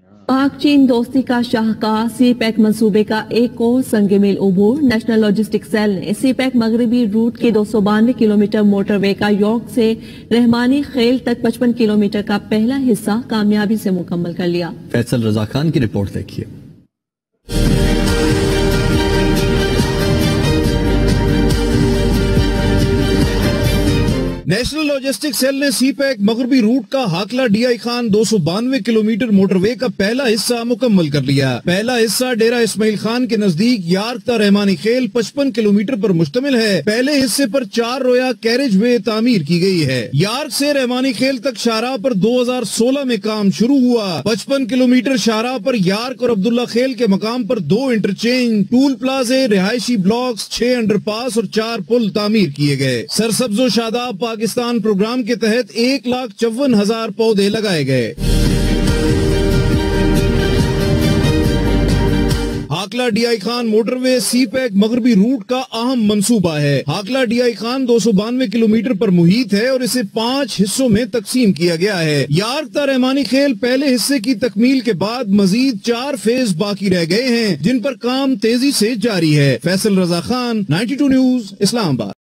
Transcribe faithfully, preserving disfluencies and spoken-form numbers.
पाक चीन दोस्ती का शाहकार सी पैक मंसूबे का एक और संग मील उबूर। नेशनल लॉजिस्टिक सेल ने सी पैक मगरबी रूट के दो सौ बानवे किलोमीटर मोटरवे का यॉर्क से रहमानी खेल तक पचपन किलोमीटर का पहला हिस्सा कामयाबी से मुकम्मल कर लिया। फैसल रजा खान की रिपोर्ट देखिए। नेशनल लॉजिस्टिक सेल ने सी पैक मगरबी रूट का हाकला डीआई खान दो सौ बानवे किलोमीटर मोटरवे का पहला हिस्सा मुकम्मल कर लिया। पहला हिस्सा डेरा इस्माइल खान के नजदीक यार्क रहमानी खेल पचपन किलोमीटर पर मुश्तमिल है। पहले हिस्से पर चार रोया कैरेज वे तामीर की गई है। यार्क से रहमानी खेल तक शाहराह पर दो हजार सोलह में काम शुरू हुआ। पचपन किलोमीटर शाहराह पर यार्क और अब्दुल्ला खेल के मकाम पर दो इंटरचेंज, टूल प्लाजे, रिहायशी ब्लॉक्स, छह अंडरपास और चार पुल तामीर किए गए। सरसब्जो शादाब पाकिस्तान प्रोग्राम के तहत एक लाख चौवन हजार पौधे लगाए गए। Hakla DI Khan motorway CPEC मगरबी रूट का अहम मंसूबा है। हाकला डीआई खान दो सौ बानवे किलोमीटर पर मुहित है और इसे पांच हिस्सों में तकसीम किया गया है। यार्क रहमानी खेल पहले हिस्से की तकमील के बाद मजीद चार फेज बाकी रह गए हैं, जिन पर काम तेजी से जारी है। फैसल रजा खान, बानवे न्यूज, इस्लामाबाद।